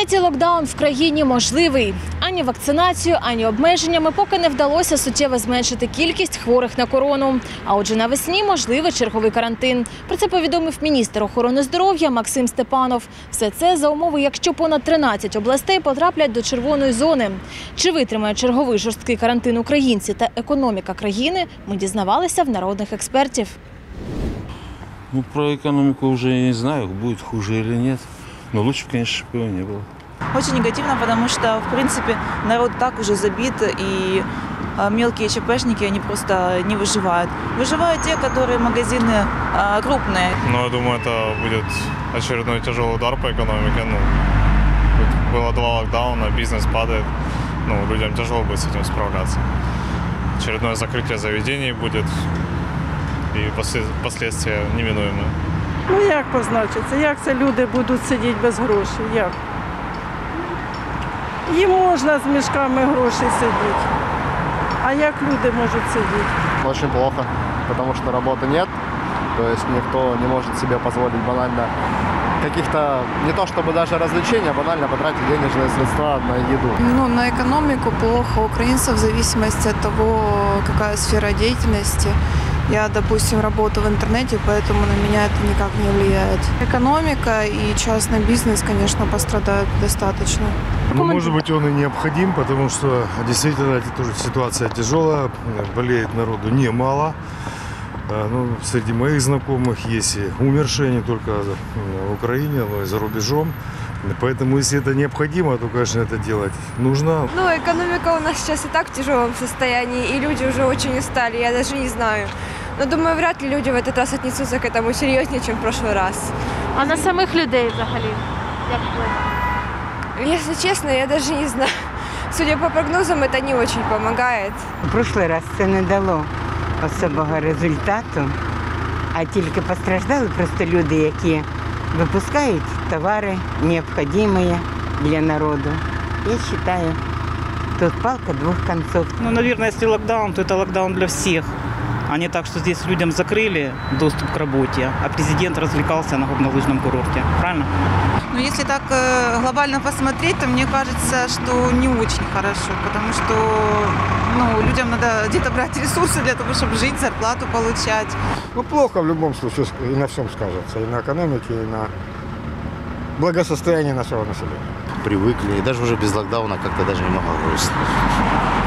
Третій локдаун в країні можливий. Ані вакцинацією, ані обмеженнями поки не вдалося суттєво зменшити кількість хворих на корону. А отже, навесні можливий черговий карантин. Про це повідомив міністр охорони здоров'я Максим Степанов. Все це за умови, якщо понад 13 областей потраплять до червоної зони. Чи витримає черговий жорсткий карантин українці та економіка країни, ми дізнавалися в народних експертів. Про экономику уже не знаю, будет хуже или нет. Но лучше, конечно, чтобы его не было. Очень негативно, потому что, в принципе, народ так уже забит, и мелкие ЧПшники, они просто не выживают. Выживают те, которые магазины крупные. Но я думаю, это будет очередной тяжелый удар по экономике. Было 2 локдауна, бизнес падает. Людям тяжело будет с этим справляться. Очередное закрытие заведений будет, и последствия неминуемые. Як позначиться? Як це люди будуть сидіти без грошей? Як? Їм можна з мішками грошей сидіти. А як люди можуть сидіти? Очень плохо, потому что работы нет. То есть никто не может себе позволить банально каких-то, не то чтобы даже развлечений, а банально потратить денежные средства на еду. На экономику плохо. У украинцев в зависимости от того, какая сфера деятельности. Я, допустим, работаю в интернете, поэтому на меня это никак не влияет. Экономика и частный бизнес, конечно, пострадают достаточно. Может быть, он и необходим, потому что действительно тоже ситуация тяжелая, болеет народу немало. Среди моих знакомых есть и умершие не только в Украине, но и за рубежом. Поэтому, если это необходимо, то, конечно, это делать нужно. Экономика у нас сейчас и так в тяжелом состоянии, и люди уже очень устали, я даже не знаю. Но думаю, вряд ли люди в этот раз отнесутся к этому серьезнее, чем в прошлый раз. А на самих людей взагалі? Як вплине? Если честно, я даже не знаю. Судя по прогнозам, это не очень помогает. У прошлый раз це не дало особого результату, а тільки постраждали просто люди, які випускають товари необхідні для народу. Я вважаю, тут палка двух концов. Наверное, если локдаун, то это локдаун для всех. А не так, что здесь людям закрыли доступ к работе, а президент развлекался на горнолыжном курорте. Правильно? Если так глобально посмотреть, то мне кажется, что не очень хорошо, потому что людям надо где-то брать ресурсы для того, чтобы жить, зарплату получать. Плохо в любом случае и на всем скажется, и на экономике, и на благосостоянии нашего населения. Привыкли, и даже уже без локдауна как-то даже немного грустно.